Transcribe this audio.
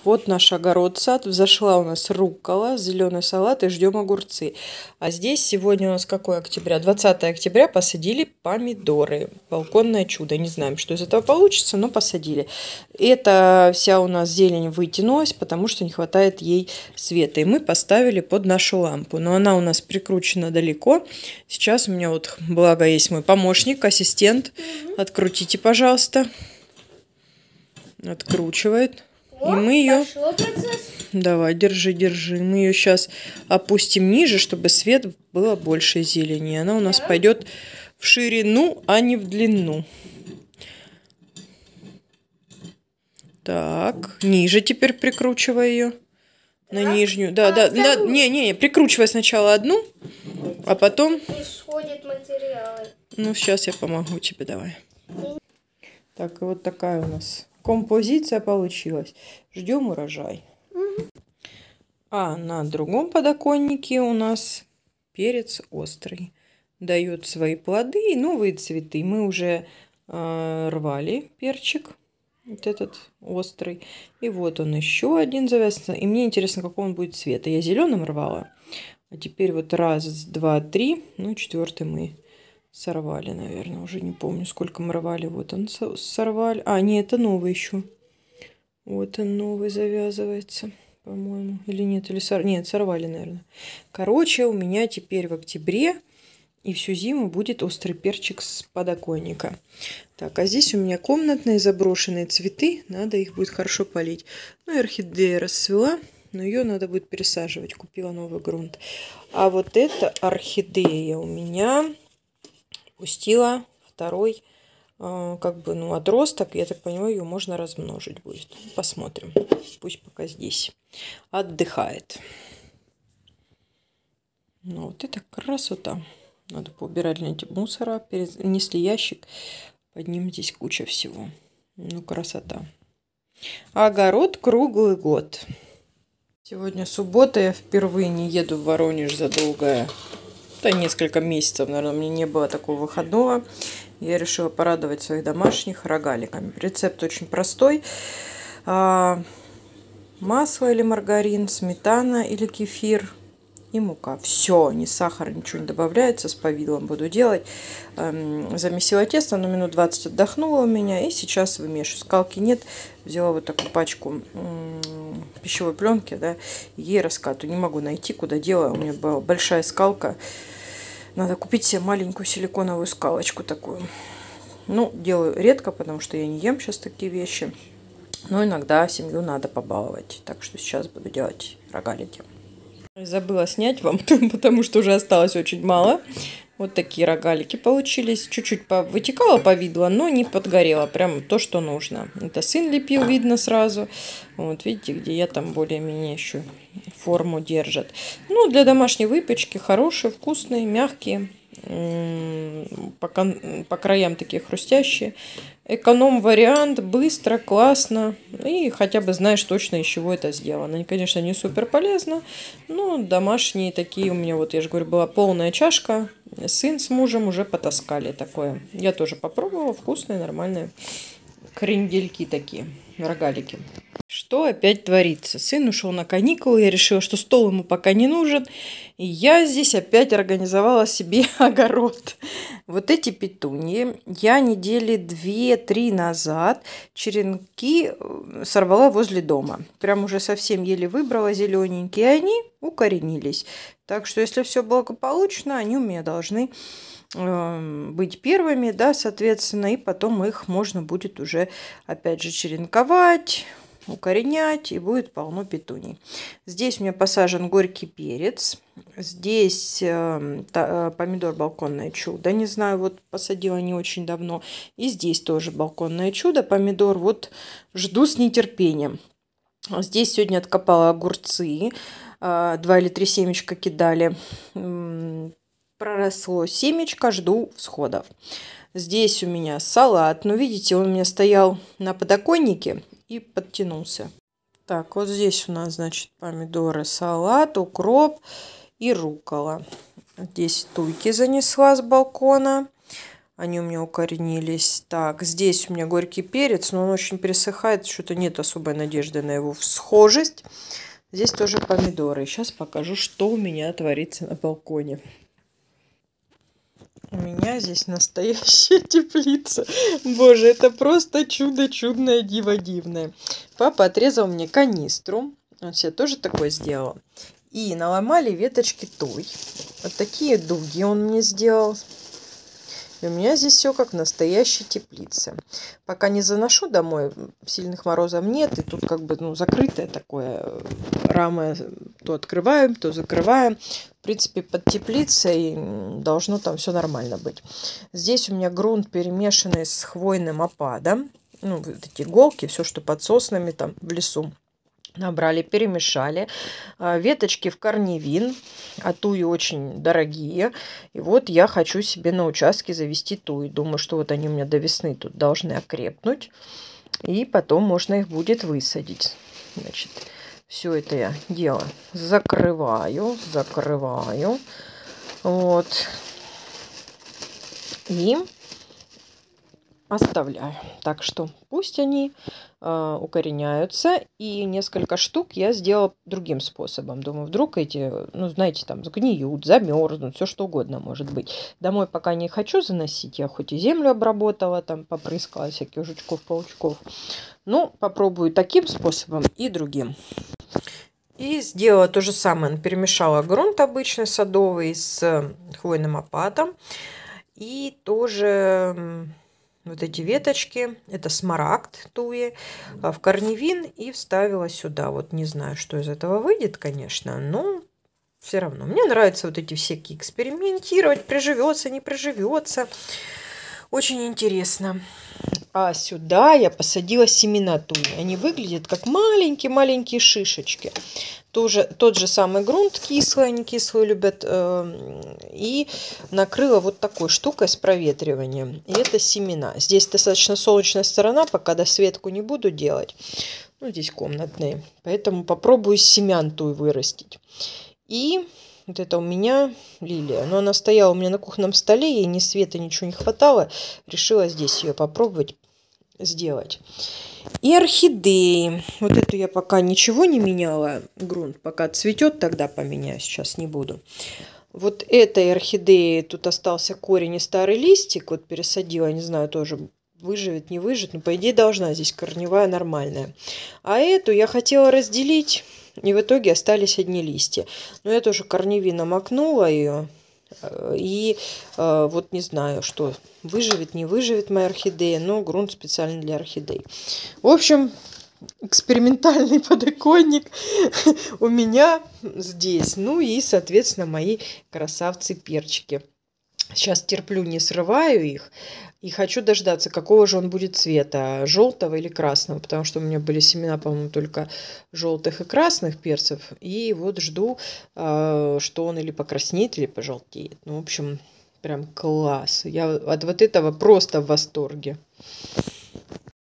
вот наш огород-сад. Взошла у нас руккола, зеленый салат и ждем огурцы. А здесь сегодня у нас какое октября? 20 октября посадили помидоры. Балконное чудо. Не знаем, что из этого получится, но посадили. Эта вся у нас зелень вытянулась, потому что не хватает ей света. И мы поставили под нашу лампу. Но она у нас прикручена далеко. Сейчас у меня вот, благо, есть мой помощник, ассистент. Открутите, пожалуйста. Откручивает. О, и мы ее... Давай, держи, держи. Мы ее сейчас опустим ниже, чтобы свет было больше зелени. И она у нас пойдет в ширину, а не в длину. Так, ниже теперь прикручивай ее. На нижнюю. Да, да. Не, прикручивай сначала одну, а потом... Исходят материалы. Ну, сейчас я помогу тебе, давай. Так, и вот такая у нас композиция получилась. Ждем урожай. А на другом подоконнике у нас перец острый. Дает свои плоды и новые цветы. Мы уже рвали перчик. Вот этот острый. И вот он еще один завязался. И мне интересно, какого он будет цвета. Я зеленым рвала. А теперь вот раз, два, три. Ну, четвертый мы сорвали, наверное. Уже не помню, сколько мы рвали. Вот он сорвали. А, нет, это новый еще. Вот он новый завязывается, по-моему. Или нет, или нет, сорвали, наверное. Короче, у меня теперь в октябре и всю зиму будет острый перчик с подоконника. Так, а здесь у меня комнатные заброшенные цветы. Надо их будет хорошо полить. Ну и орхидея расцвела, но ее надо будет пересаживать. Купила новый грунт. А вот эта орхидея у меня пустила второй, как бы, ну, отросток. Я так понимаю, ее можно размножить будет. Посмотрим. Пусть пока здесь отдыхает. Ну, вот это красота. Надо поубирать мусора. Перенесли ящик. Под ним здесь куча всего. Ну, красота. Огород круглый год. Сегодня суббота. Я впервые не еду в Воронеж за долгое... Да, несколько месяцев, наверное, у меня не было такого выходного. Я решила порадовать своих домашних рогаликами. Рецепт очень простой. Масло или маргарин, сметана или кефир и мука. Все, ни сахар, ничего не добавляется. С повидлом буду делать. Замесила тесто, но минут 20 отдохнула у меня. И сейчас вымешиваю. Скалки нет. Взяла вот такую пачку пищевой пленки, да, ей раскатываю. Не могу найти, куда делаю. У меня была большая скалка. Надо купить себе маленькую силиконовую скалочку такую. Ну, делаю редко, потому что я не ем сейчас такие вещи. Но иногда семью надо побаловать. Так что сейчас буду делать рогалики. Забыла снять вам, потому что уже осталось очень мало. Вот такие рогалики получились. Чуть-чуть вытекало повидло, но не подгорело. Прям то, что нужно. Это сын лепил, видно сразу. Вот видите, где я там более-менее еще форму держит. Ну, для домашней выпечки хорошие, вкусные, мягкие. По краям такие хрустящие. Эконом-вариант, быстро, классно. И хотя бы знаешь точно, из чего это сделано. Они, конечно, не супер полезно, но домашние такие у меня, вот я же говорю, была полная чашка. Сын с мужем уже потаскали такое. Я тоже попробовала, вкусные, нормальные крендельки такие, рогалики. Что опять творится? Сын ушел на каникулы, я решила, что стол ему пока не нужен. И я здесь опять организовала себе огород. Вот эти петуньи я недели 2-3 назад черенки сорвала возле дома. Прям уже совсем еле выбрала зелененькие, и они укоренились. Так что, если все благополучно, они у меня должны быть первыми, да, соответственно, и потом их можно будет уже, опять же, черенковать, укоренять, и будет полно петуний. Здесь у меня посажен горький перец. Здесь помидор балконное чудо. Не знаю, вот посадила не очень давно. И здесь тоже балконное чудо. Помидор вот жду с нетерпением. Здесь сегодня откопала огурцы. 2 или 3 семечка кидали. Проросло семечко, жду всходов. Здесь у меня салат. Ну, видите, он у меня стоял на подоконнике и подтянулся. Так, вот здесь у нас, значит, помидоры, салат, укроп и руккола. Здесь туйки занесла с балкона. Они у меня укоренились. Так, здесь у меня горький перец, но он очень пересыхает. Что-то нет особой надежды на его схожесть. Здесь тоже помидоры. Сейчас покажу, что у меня творится на балконе. У меня здесь настоящая теплица. Боже, это просто чудо чудное, диво дивное. Папа отрезал мне канистру. Он себе тоже такое сделал. И наломали веточки туй. Вот такие дуги он мне сделал. И у меня здесь все как в настоящей теплице. Пока не заношу домой, сильных морозов нет. И тут как бы закрытое такое рама. То открываем, то закрываем. В принципе, под теплицей должно там все нормально быть. Здесь у меня грунт, перемешанный с хвойным опадом. Вот эти иголки, все, что под соснами там в лесу. Набрали, перемешали. Веточки в корневин. А туи очень дорогие. И вот я хочу себе на участке завести туи. Думаю, что вот они у меня до весны тут должны окрепнуть. И потом можно их будет высадить. Значит, все это дело закрываю. Вот. И оставляю. Так что пусть они укореняются. И несколько штук я сделала другим способом. Думаю, вдруг эти, знаете, там сгниют, замерзнут, все что угодно может быть. Домой пока не хочу заносить. Я хоть и землю обработала, там попрыскала всяких жучков-паучков. Но попробую таким способом и другим. И сделала то же самое. Перемешала грунт обычный садовый с хвойным опадом. И тоже вот эти веточки, это смарагд туи, в корневин и вставила сюда. Вот не знаю, что из этого выйдет, конечно, но все равно. Мне нравится вот эти всякие экспериментировать, приживется, не приживется. Очень интересно. А сюда я посадила семена туи. Они выглядят как маленькие-маленькие шишечки. Тоже тот же самый грунт кислый, они кислые любят. И накрыла вот такой штукой с проветриванием. И это семена. Здесь достаточно солнечная сторона, пока досветку не буду делать. Здесь комнатные. Поэтому попробую из семян туи вырастить. И вот это у меня лилия. Но она стояла у меня на кухонном столе, ей ни света, ничего не хватало. Решила здесь ее попробовать сделать. И орхидеи. Вот эту я пока ничего не меняла. Грунт пока цветет, тогда поменяю. Сейчас не буду. Вот этой орхидеи тут остался корень и старый листик. Вот пересадила, не знаю, тоже выживет, не выживет. Но по идее должна здесь корневая нормальная. А эту я хотела разделить. И в итоге остались одни листья. Но я тоже корневином макнула ее. И вот не знаю, что выживет, не выживет моя орхидея. Но грунт специально для орхидей. В общем, экспериментальный подоконник у меня здесь. Ну и, соответственно, мои красавцы-перчики. Сейчас терплю, не срываю их. И хочу дождаться, какого же он будет цвета. Желтого или красного. Потому что у меня были семена, по-моему, только желтых и красных перцев. И вот жду, что он или покраснеет, или пожелтеет. Ну, в общем, прям класс. Я от вот этого просто в восторге.